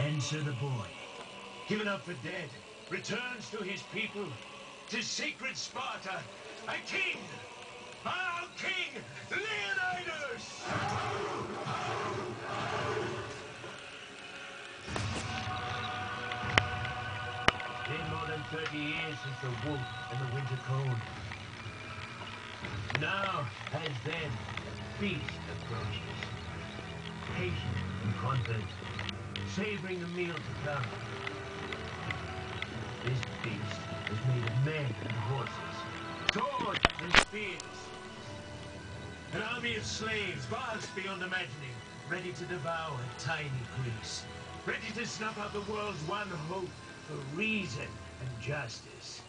And so the boy, given up for dead, returns to his people, to sacred Sparta, a king! Our king, Leonidas! Been more than 30 years since the wolf and the winter cold. Now, as then, the beast approaches. Patient and confident, savoring the meal to come. This beast is made of men and horses, swords and spears. An army of slaves, vast beyond imagining, ready to devour tiny Greece, ready to snuff out the world's one hope for reason and justice.